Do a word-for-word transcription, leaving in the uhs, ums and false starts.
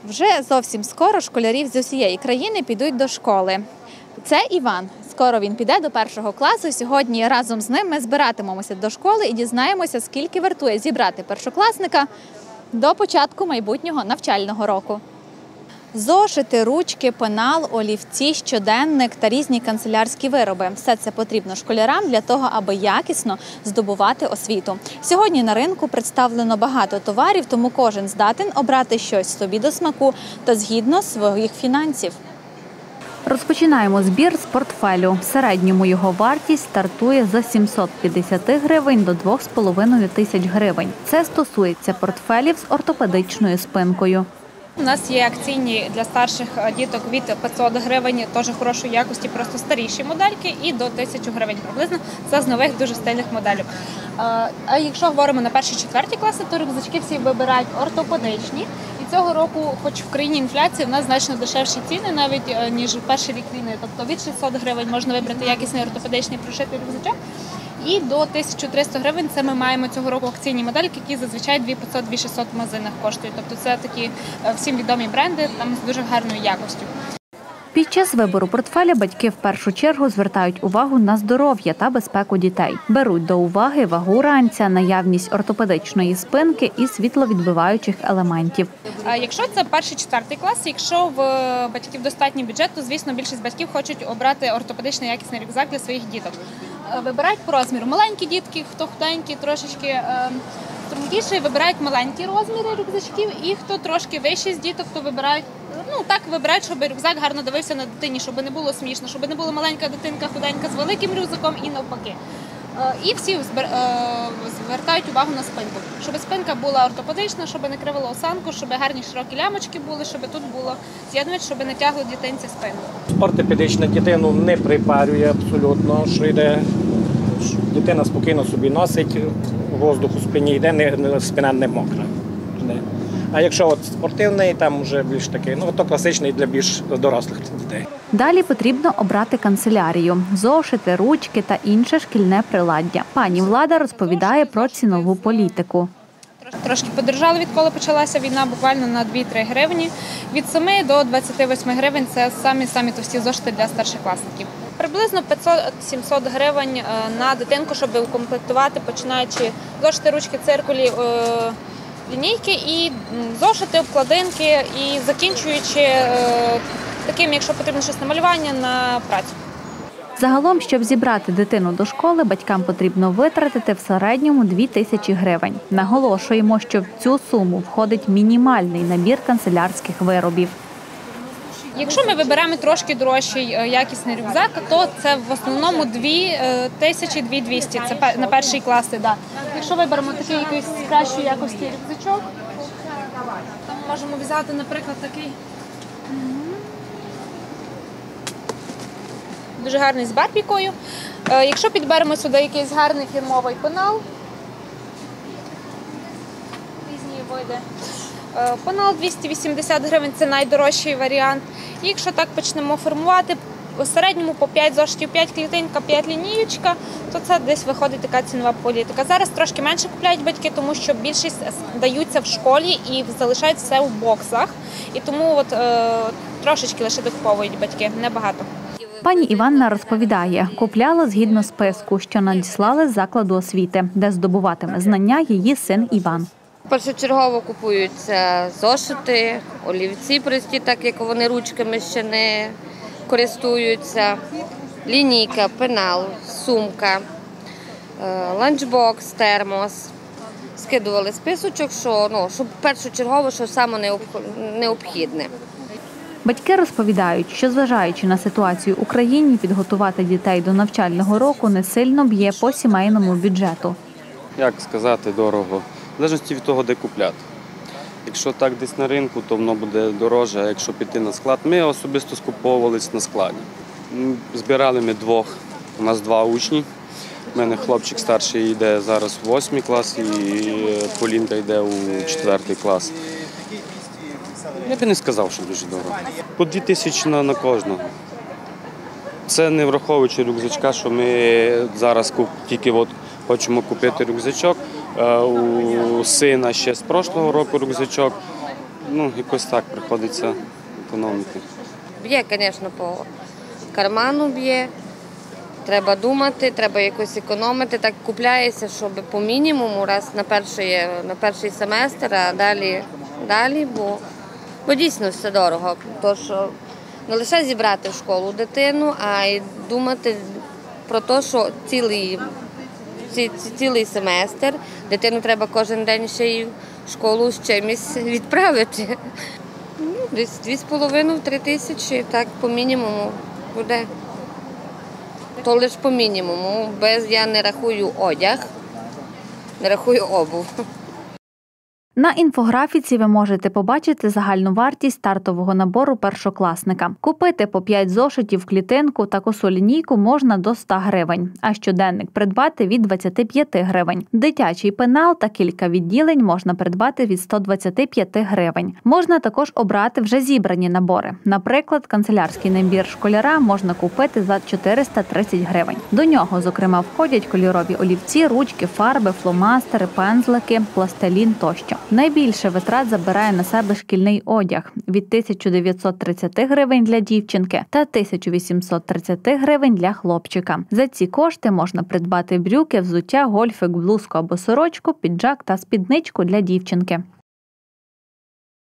Вже зовсім скоро школярів з усієї країни підуть до школи. Це Іван. Скоро він піде до першого класу. Сьогодні разом з ним ми збиратимемося до школи і дізнаємося, скільки вартує зібрати першокласника до початку майбутнього навчального року. Зошити, ручки, пенал, олівці, щоденник та різні канцелярські вироби. Все це потрібно школярам для того, аби якісно здобувати освіту. Сьогодні на ринку представлено багато товарів, тому кожен здатен обрати щось собі до смаку та згідно своїх фінансів. Розпочинаємо збір з портфелю. В середньому його вартість стартує за сімсот п'ятдесят гривень до двох з половиною тисяч гривень. Це стосується портфелів з ортопедичною спинкою. У нас є акційні для старших діток від п'ятсот гривень, теж хорошої якості, просто старіші модельки, і до тисячі гривень приблизно. Це з нових дуже стильних моделів. А якщо говоримо на перші-четверті класи, то рюкзачки всі вибирають ортопедичні. І цього року, хоч в країні інфляція, в нас значно дешевші ціни, навіть ніж в перший рік війни. Тобто від шістсот гривень можна вибрати якісний ортопедичний прошитий рюкзачок. І до тисяча триста гривень це ми маємо цього року акційні модельки, які зазвичай дві тисячі п'ятсот - дві тисячі шістсот в магазинах коштують. Тобто це такі всім відомі бренди, там з дуже гарною якостю. Під час вибору портфеля батьки в першу чергу звертають увагу на здоров'я та безпеку дітей. Беруть до уваги вагу ранця, наявність ортопедичної спинки і світловідбиваючих елементів. Якщо це перший-четвертий клас, якщо в батьків достатній бюджет, то, звісно, більшість батьків хочуть обрати ортопедичний якісний рюкзак для своїх діток. Вибирають по розміру. Маленькі дітки, хто худенький, трошечки стрункіший, вибирають маленькі розміри рюкзачків, і хто трошки вищий з діток, то вибирають, ну так вибирають, щоб рюкзак гарно дивився на дитині, щоб не було смішно, щоб не була маленька дитинка худенька з великим рюкзаком і навпаки. І всі звертають увагу на спинку, щоб спинка була ортопедична, щоб не кривила осанку, щоб гарні широкі лямочки були, щоб тут було з'єднувач, щоб не тягло дитинці спину. Ортопедична дитину не припарює абсолютно, що йде, дитина спокійно собі носить, воздух у спині йде, не, спина не мокра. А якщо от спортивний, там вже більш такий, ну то класичний для більш дорослих дітей. Далі потрібно обрати канцелярію, зошити, ручки та інше шкільне приладдя. Пані Влада розповідає про цінову політику. Трошки подорожали, відколи почалася війна, буквально на дві-три гривні. Від семи до двадцяти восьми гривень – це самі-самі товсті зошити для старшокласників. Приблизно п'ятсот - сімсот гривень на дитинку, щоб укомплектувати, починаючи зошити, ручки, циркулі, лінійки і зошити, обкладинки, і закінчуючи таким, якщо потрібно щось на малювання, на працю. Загалом, щоб зібрати дитину до школи, батькам потрібно витратити в середньому дві тисячі гривень. Наголошуємо, що в цю суму входить мінімальний набір канцелярських виробів. Якщо ми виберемо трошки дорожчий якісний рюкзак, то це в основному дві тисячі - дві тисячі двісті, це на перший клас. Да. Якщо виберемо такий якийсь кращої якості рюкзачок, то ми можемо взяти, наприклад, такий дуже гарний з барбікою. Якщо підберемо сюди якийсь гарний фірмовий пенал, різні види. Пенал двісті вісімдесят гривень – це найдорожчий варіант. І якщо так почнемо формувати, у середньому по п'ять зошитів, п'ять клітинка, п'ять лінієчка, то це десь виходить така цінова політика. Зараз трошки менше купляють батьки, тому що більшість даються в школі і залишають все в боксах. І тому от, е, трошечки лише докуповують батьки, небагато. Пані Іванна розповідає, купляла згідно списку, що надіслали з закладу освіти, де здобуватиме знання її син Іван. Першочергово купуються зошити, олівці прості, так як вони ручками ще не користуються, лінійка, пенал, сумка, ланчбокс, термос. Скидували списочок, що, ну, щоб першочергово, що саме необхідне. Батьки розповідають, що зважаючи на ситуацію в Україні, підготувати дітей до навчального року не сильно б'є по сімейному бюджету. Як сказати, дорого. В залежності від того, де купляти. Якщо так десь на ринку, то воно буде дороже, а якщо піти на склад. Ми особисто скуповувались на складі. Збирали ми двох, у нас два учні. У мене хлопчик старший йде зараз у восьмий клас і Полінка йде у четвертий клас. Я би не сказав, що дуже дорого. По дві тисячі на, на кожного. Це не враховуючи рюкзачка, що ми зараз тільки от хочемо купити рюкзачок. У сина ще з прошлого року рюкзачок. ну, якось так приходиться економити. Б'є, звісно, по карману б'є. Треба думати, треба якось економити. Так купляється, щоб по мінімуму раз на перший, на перший семестр, а далі, далі бо, бо дійсно все дорого. Тож не лише зібрати в школу дитину, а й думати про те, що цілий, ці, цілий семестр дитину треба кожен день ще й в школу з чимось відправити. Ну, десь дві з половиною, три тисячі, так по мінімуму буде. То лише по мінімуму, без я не рахую одяг, не рахую обув. На інфографіці ви можете побачити загальну вартість стартового набору першокласника. Купити по п'ять зошитів, клітинку та косу лінійку можна до ста гривень, а щоденник придбати від двадцяти п'яти гривень. Дитячий пенал та кілька відділень можна придбати від ста двадцяти п'яти гривень. Можна також обрати вже зібрані набори. Наприклад, канцелярський набір школяра можна купити за чотириста тридцять гривень. До нього, зокрема, входять кольорові олівці, ручки, фарби, фломастери, пензлики, пластилін тощо. Найбільше витрат забирає на себе шкільний одяг – від тисяча дев'ятсот тридцяти гривень для дівчинки та тисяча вісімсот тридцяти гривень для хлопчика. За ці кошти можна придбати брюки, взуття, гольфик, блузку або сорочку, піджак та спідничку для дівчинки.